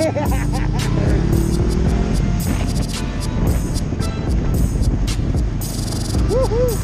Uhul!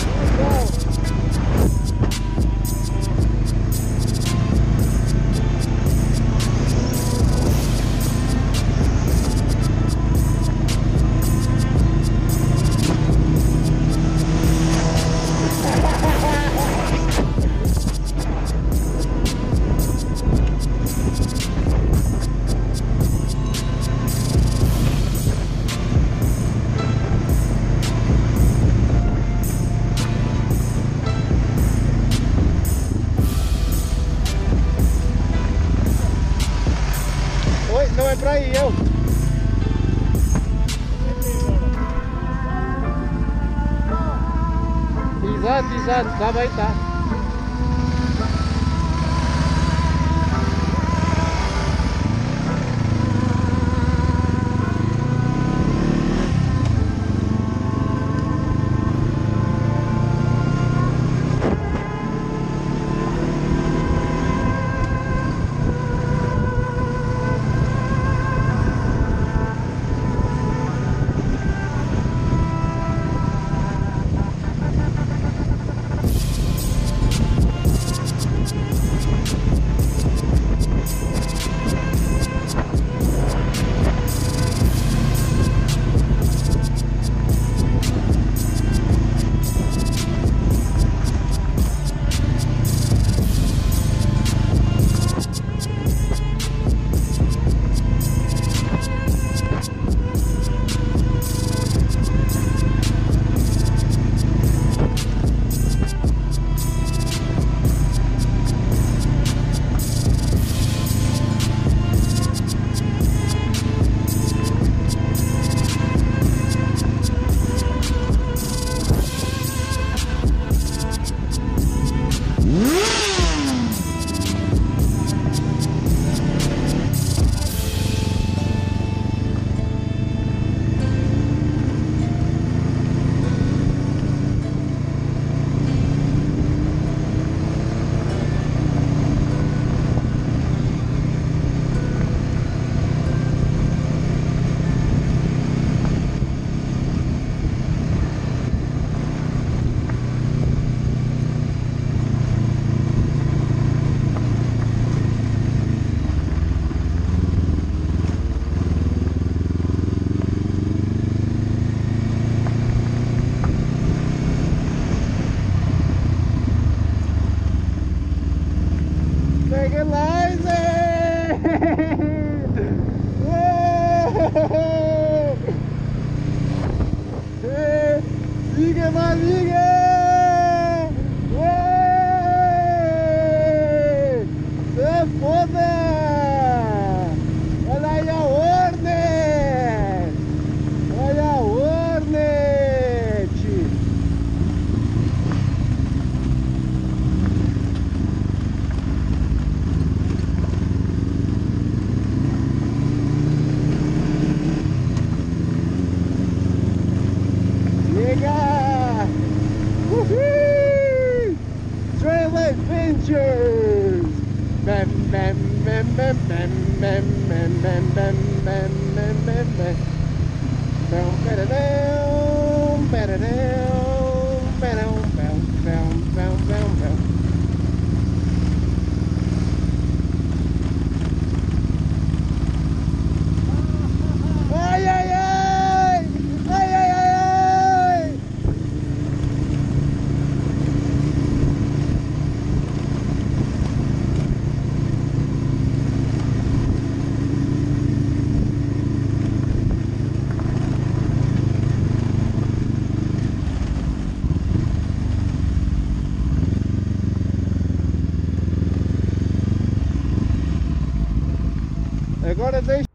Oi, não é pra ir, eu. Exato, tá, vai tá. Siga, Marinha! Isso é foda! Olha aí a Hornet! Olha a Hornet! Chega! Uhul! Trail Adventures! Bam, bam, bam, bam, bam, bam, bam, bam, bam, bam, bam, bam, bam. Bam, ba-da-dam, ba-da-dam, ba-dam, bam, bam, bam, bam, bam. Ai, ai, ai! Ai, ai, ai, ai! Agora deixa